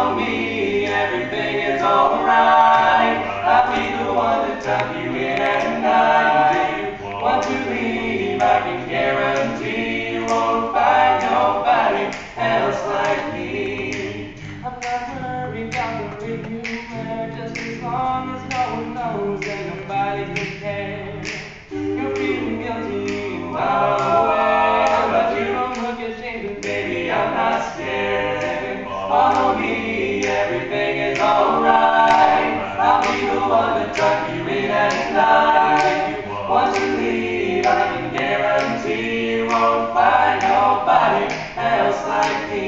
on me, everything is alright. I'll be the one to tuck you in at night. If you want to leave, I can guarantee you won't find nobody else like me. I'm not worried about the way you wear, just as long as no one knows and nobody can care. You're feeling guilty, well aware, but you don't look ashamed, and baby, I'm not scared. Follow me, everything is alright. I'll be the one to tuck you in at night. If you want to leave, I can guarantee you won't find nobody else like me.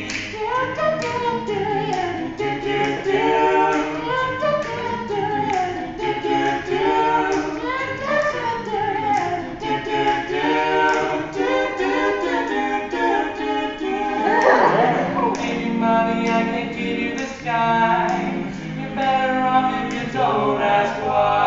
Baby, mommy, I can't give you the sky. You're better off if you don't ask why.